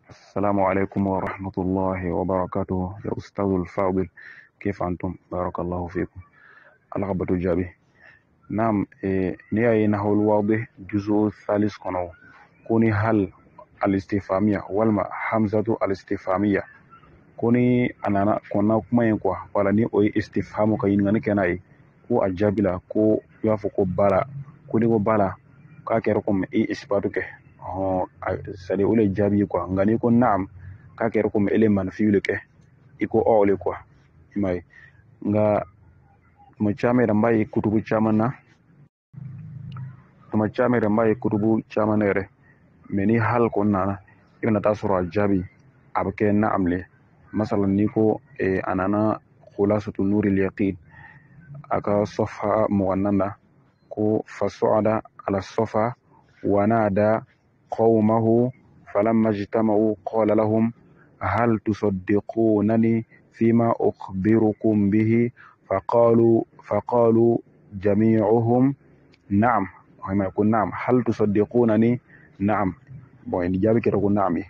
السلام عليكم ورحمة الله وبركاته يا أستاذ الفاضل. كيف أنتم؟ بارك الله فيكم. الغبة جابي. نعم، نهاية نحو الواضح جزء الثالث كنو كوني هل الاستفهامية والما حمزة الاستفهامية كوني أنا كنا كما ينكوا ولا ني أي استفهام كاين غني كناي كو أجابلا كو يافو كو بالا كوني كو بالا كاكيركم إي إسباتوك هو سالي أولي جابي كوا غني كو نعم كاكيركم إلي منفيولك iko ole kwa imai nga tumachame rambai kutubu chamana tumachame rambai kutubu chamanere meni hal konna ibn tasura jabi abke na'amle masalan niko anana khulasatu nuril yaqin aka safa mughannana ko fasuada ala safa ونادى قومه فلما اجتمعوا قال لهم هل تصدقونني فيما أخبركم به فقالوا جميعهم نعم. وما يقول نعم هل تصدقونني نعم. بوين إجابة كده يقول نعم.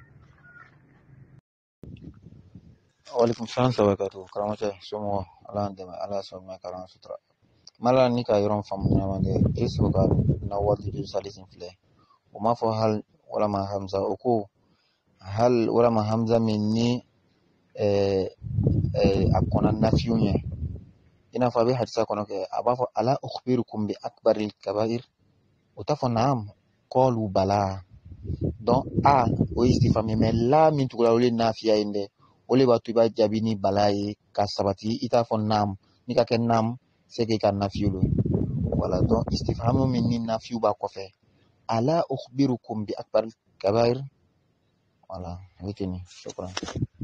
Waalaikum salam wabarakatuh. Karamata somo ala ndema ala somo karam sutra. Mala nika yoron fam nyamande isu ka na wadi du salisin fle. Uma fo hal wala ma hamza uku hal wala ma hamza minni akona nafiyunye. Ina fa bi hadisa kono ke abafo ala ukhbirukum bi akbaril kabair. Utafo naam qalu bala. Donc a o istifami me la min tugula wole nafiya inde ole batu ba jabini balaye ka sabati ita fo nam ni ka ken nam seke ka nafiyulu wala donc istifhamu min ni nafiyu ba kofe ala ukhbirukum bi akbar kabair wala witini shukran.